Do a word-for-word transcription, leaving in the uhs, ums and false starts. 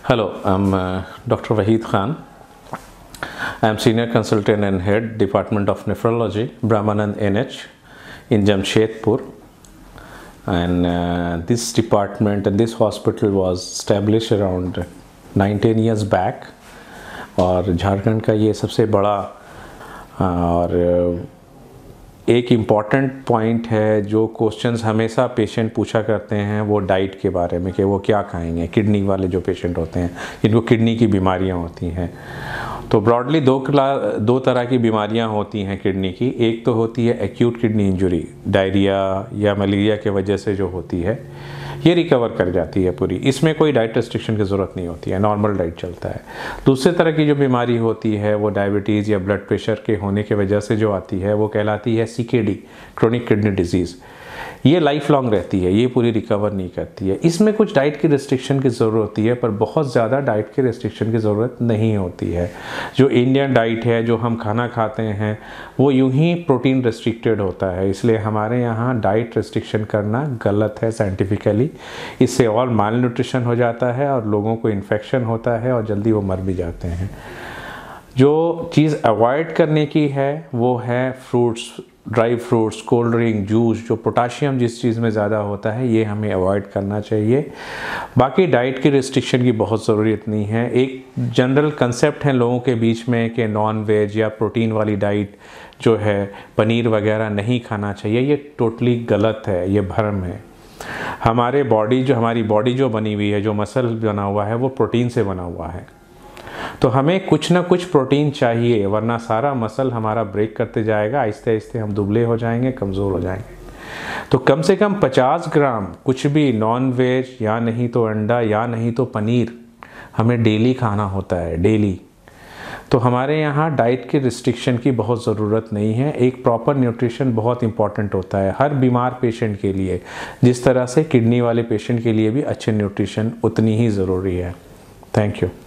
Hello, I'm uh, Doctor Wahid Khan. I'm Senior Consultant and Head Department of Nephrology, Brahmananda N H in Jamshedpur. And uh, this department and this hospital was established around nine ten years back. और झारखंड का ये सबसे बड़ा और एक important point है जो questions हमेशा पेशेंट पूछा करते हैं वो डाइट के बारे में कि वो क्या खाएंगे। किडनी वाले जो पेशेंट होते हैं जिनको किडनी की बीमारियां होती हैं, तो ब्रॉडली दो दो तरह की बीमारियां होती हैं किडनी की। एक तो होती है एक्यूट किडनी इंजरी, डायरिया या मलेरिया के वजह से जो होती है, ये रिकवर कर जाती है पूरी, इसमें कोई डाइट रेस्ट्रिक्शन की ज़रूरत नहीं होती है, नॉर्मल डाइट चलता है। दूसरी तरह की जो बीमारी होती है वो डायबिटीज़ या ब्लड प्रेशर के होने की वजह से जो आती है वो कहलाती है C K D, chronic kidney disease. ये लाइफ लॉन्ग रहती है, ये पूरी रिकवर नहीं करती है। इसमें कुछ डाइट की रिस्ट्रिक्शन की ज़रूरत होती है, पर बहुत ज़्यादा डाइट की रिस्ट्रिक्शन की ज़रूरत नहीं होती है। जो इंडियन डाइट है, जो हम खाना खाते हैं, वो यूं ही प्रोटीन रिस्ट्रिक्टेड होता है, इसलिए हमारे यहाँ डाइट रिस्ट्रिक्शन करना गलत है साइंटिफिकली। इससे और माल न्यूट्रिशन हो जाता है और लोगों को इन्फेक्शन होता है और जल्दी वो मर भी जाते हैं। जो चीज़ अवॉइड करने की है वो है fruits, dry fruits, cold drink, juice, जो पोटाशियम जिस चीज़ में ज़्यादा होता है ये हमें अवॉइड करना चाहिए। बाकी डाइट की रिस्ट्रिक्शन की बहुत ज़रूरत नहीं है। एक जनरल कंसेप्ट है लोगों के बीच में कि नॉन वेज या प्रोटीन वाली डाइट जो है, पनीर वगैरह नहीं खाना चाहिए, ये टोटली गलत है, ये भ्रम है। हमारे बॉडी जो हमारी बॉडी जो बनी हुई है, जो मसल बना हुआ है, वो प्रोटीन से बना हुआ है, तो हमें कुछ ना कुछ प्रोटीन चाहिए, वरना सारा मसल हमारा ब्रेक करते जाएगा, आहिस्ते आहिस्ते हम दुबले हो जाएंगे, कमज़ोर हो जाएंगे। तो कम से कम पचास ग्राम कुछ भी नॉन वेज या नहीं तो अंडा या नहीं तो पनीर हमें डेली खाना होता है, डेली। तो हमारे यहाँ डाइट की रिस्ट्रिक्शन की बहुत ज़रूरत नहीं है। एक प्रॉपर न्यूट्रिशन बहुत इंपॉर्टेंट होता है हर बीमार पेशेंट के लिए, जिस तरह से किडनी वाले पेशेंट के लिए भी अच्छे न्यूट्रिशन उतनी ही ज़रूरी है। Thank you.